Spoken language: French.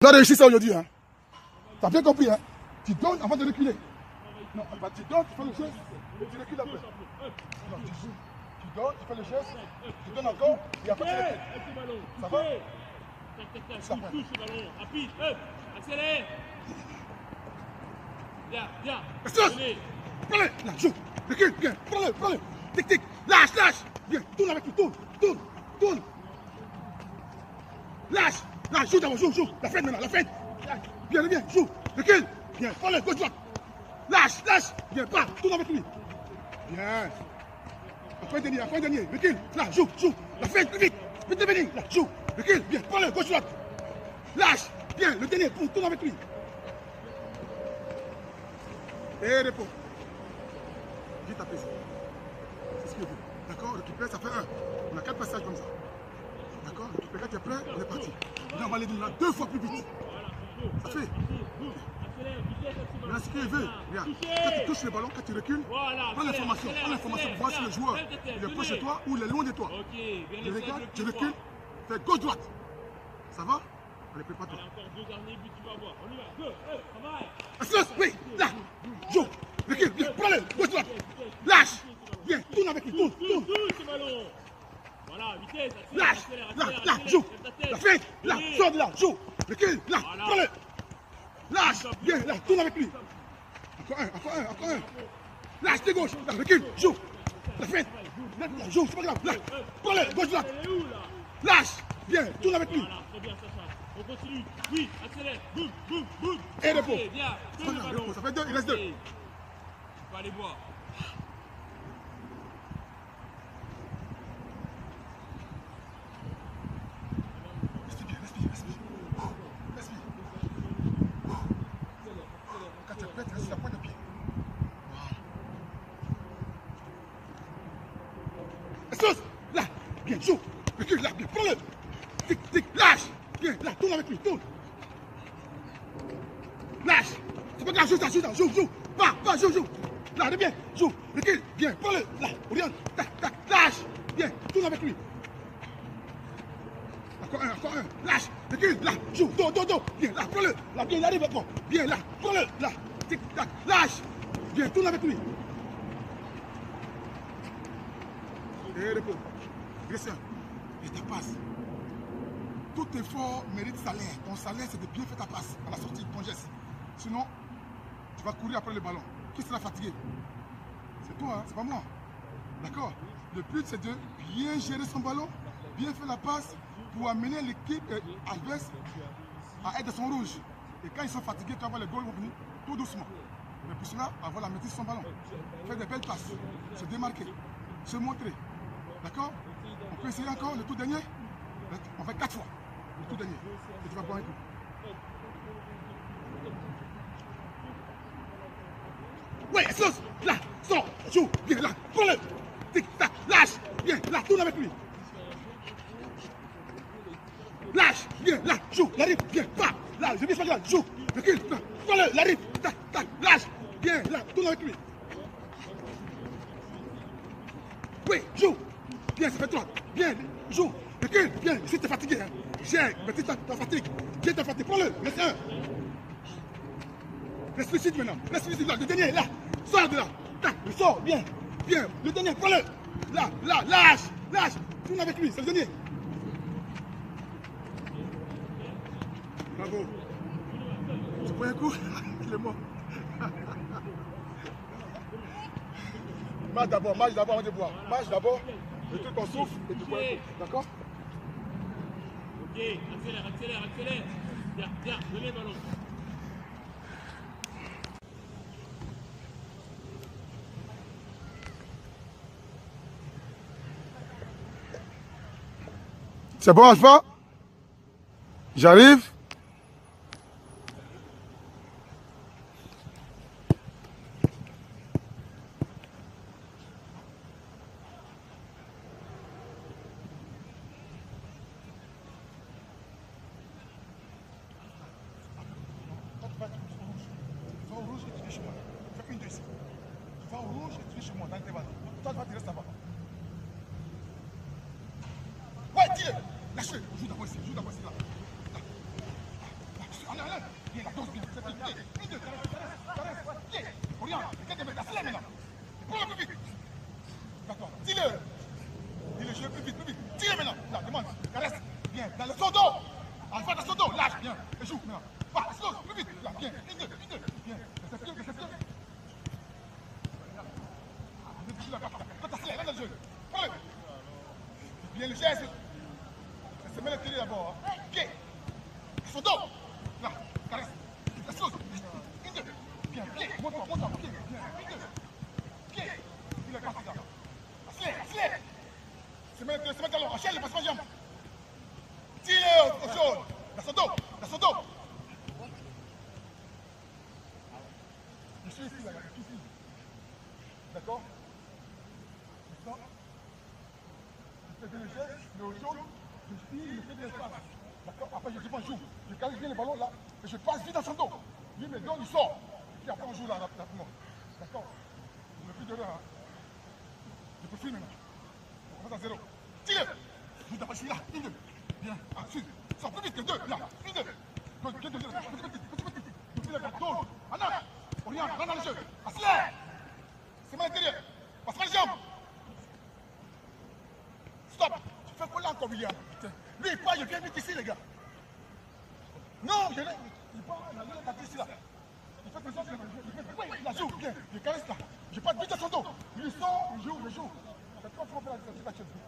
Tu as réussi ça aujourd'hui, hein. Tu as bien compris, hein. Tu donnes avant de reculer. Non, bah, tu donnes, tu fais le geste, et tu recules après. Non, tu donnes, tu fais le geste, tu donnes encore, et après tu recules. Ça va? Ça va. Touche le ballon, rapide, accélère. Bien, bien. Prends-le, là, joue, recule, bien, prends-le, tic, tic, lâche, bien, tourne avec lui, tourne. Lâche, joue d'abord, joue, la fête maintenant, la fête. Bien, joue, recule, bien, prends-le, gauche, droite. Lâche, bien, pas, tourne avec lui. Bien. Après dernier, recule, là, joue, la fête, plus vite, là, joue, recule, bien, prends-le, gauche, droite. Lâche, bien, le dernier, tourne avec lui. Et repos. Vite apaiser. C'est ce qu'il veut. D'accord, récupère, ça fait 1. On a 4 passages comme ça. D'accord, récupère, tu es prêt, on est parti. Là, on va aller là 2 fois plus vite. Ça fait. Voilà ce qu'il veut. Regarde. Quand tu touches le ballon, quand tu recules, prends l'information pour voir si le joueur il est proche de toi ou il est loin de toi. Tu regardes, tu recules, fais gauche-droite. Ça va? Allez, prépare-toi. Encore 2 derniers buts, tu vas voir. On y va. Go, travail. Assistance, oui, là. Joue, recule, bien, prends-le, gauche-droite. Lâche, bien, tourne avec lui, tourne. Touche ce ballon. Voilà, vitesse, Lâche, là, joue. La fête, là, sors de là, joue. Recule, là, prends-le. Lâche, bien, là, tourne avec lui. Encore un. Lâche, t'es gauche, là, recule, joue. La fête, là, joue, c'est pas grave, là. Prends-le, gauche-droite. Lâche, bien, tourne avec lui. Très bien, Sacha. On continue. Oui, accélère. Boum. Et repos. Bien. Repos, ça fait 2, il reste 2. Tu peux aller boire. Respire. Quand tu es prêt, tu restes sur la pointe de pied. Voilà. Là, bien, joue. Recule, là, bien, prends-le. Tic, lâche. Bien, là, tourne avec lui, tourne. Lâche. C'est pas grave, joue. Pas, joue. Là, bien, joue. Recule, bien, prends-le. Là, oriente. Tac, lâche. Bien, tourne avec lui. Encore un. Lâche. Recule, là, joue. Dos. Bien, là, prends-le. Là, bien, il arrive encore. Bien, là, prends-le. Là, tic, tac, lâche. Bien, tourne avec lui. Et repos. Christian, et ta passe. Tout effort mérite salaire. Ton salaire, c'est de bien faire ta passe à la sortie de ton geste. Sinon, tu vas courir après le ballon. Qui sera fatigué? C'est toi, hein? C'est pas moi. D'accord? Le but, c'est de bien gérer son ballon, bien faire la passe pour amener l'équipe adverse à être son rouge. Et quand ils sont fatigués, tu vas voir les goals vont venir tout doucement. Mais pour cela, avoir la maîtrise de son ballon, faire des belles passes, se démarquer, se montrer. D'accord? On peut essayer encore le tout dernier? On fait 4 fois. Le tout dernier. Et tu vas boire un coup. Ouais, sauce, là, sors, joue, bien, là, prends-le. Tic, tac, lâche, bien, là, tourne avec lui. Lâche, bien, là, joue, l'arrive, bien, pas. Là, je viens là, joue, recule, prends-le, l'arrive, tac, lâche, bien, là, tourne avec lui. Oui, joue, bien, ça fait 3, bien, joue, recule, bien, si t'es fatigué, hein. J'ai, mais tu t'en fatigues, viens t'en fatiguer, prends-le, laisse un. Reste ici maintenant, là, le dernier, là, sors de là, tac, il sort, bien, le dernier, prends-le, là, lâche, tourne avec lui, c'est le dernier. Bravo. Tu prends un coup, il est mort. Marche d'abord, avant de boire. Marche d'abord, retire ton souffle et tu prends un coup, d'accord? Ok, accélère. Bien, donnez le ballon. C'est bon, Alpha? J'arrive. Tu vas au rouge et tu viens chez moi. Fais une de ici. Tu vas au rouge et tu viens chez moi dans l'intervalle. Toi, tu restes là-bas. Ouais, dis-le. Lâche-le. Joue d'abord ici, là. Bien, la dose, bien. C'est bien. Bien, caresse. Bien. Oriane, regarde de mettre la slème maintenant. Prends-le plus vite. D'accord. Dis-le. Dis-le, je veux plus vite. Dis-le maintenant. Là, demande. Caresse. Bien. Dans le son dos. En face de son dos. Lâche. Bien. Et joue maintenant. Va, explose. Plus vite. Là, bien. Bien. Réception. Quand t'as slème, là dans le jeu. Prends-le. Bien, le geste. Se met le télé d'abord. Pied. Son dos. Là, caresse. La chose. Bien, pied. Monte-toi. Pied. Bien. Pied. Il est parti là. Accélère. Se met le talon. Enchaîne le passement de jambe. Tire au jaune. Dans son dos. Je suis ici, là. Ici. D'accord? Maintenant, je fais bien le geste, mais au jaune. Je tire, je fais de l'espace. D'accord? Après, je joue. Je caresse bien le ballon là. Et je passe vite dans son dos. Lui me donne, il sort. Puis après, on joue là, rapidement. D'accord? Je ne fais plus de l'heure. Je peux filmer maintenant. On commence à 0. Tire! Juste après, je suis là. 1, 2. Bien. Ensuite, sors plus vite que 2. Là. 1, 2. Petit. Depuis le gâteau. Anna! Oriane, rentre dans le jeu. Accélère! C'est mon intérieur. Passe-moi les jambes. Stop! Tu fais quoi là encore, William? Lui, il part, je viens vite ici, les gars. Non, il part, il a l'attaqué ici, là. Il fait pression sur le jeu. Oui, il la joue, bien. Je caresse là. Je passe vite à son dos. Il sort, il joue. C'est trois fois qu'on fait la situation.